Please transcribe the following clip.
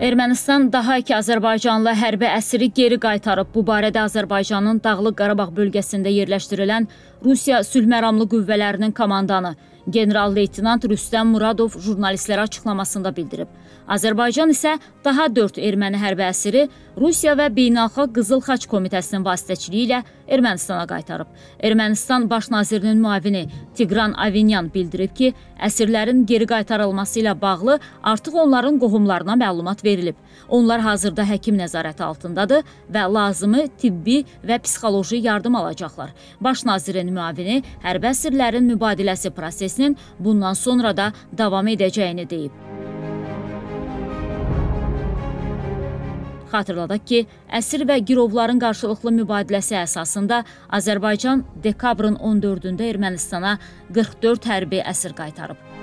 Ermənistan daha iki Azərbaycanlı hərbi əsiri geri qaytarıb. Bu barədə Azərbaycanın Dağlıq Qarabağ bölgəsində yerləşdirilən Rusiya sülhməramlı qüvvələrinin komandanı general-leytenant Rüstəm Muradov jurnalistlərə açıqlamasında bildirib. Azərbaycan isə daha 4 erməni hərbi əsiri Rusiya və Beynəlxalq Qızıl Xaç Komitəsinin vasitəçiliyi ilə Ermənistana qaytarıb. Ermənistan Baş nazirinin müavini Tigran Avinyan bildirib ki, əsirlərin geri qaytarılması ilə bağlı artıq onların qohumlarına məlumat verilib. Onlar hazırda həkim nəzarəti altındadır və lazımi tibbi və psixoloji yardım alacaqlar. Baş nazirin müavini hərbi əsirlərin mübadiləsi prosesinin bundan sonra da davam edəcəyini deyib. Xatırladaq ki, əsir və girovların qarşılıqlı mübadiləsi əsasında Azərbaycan dekabrın 14-də Ermənistana 44 hərbi əsir qaytarıb.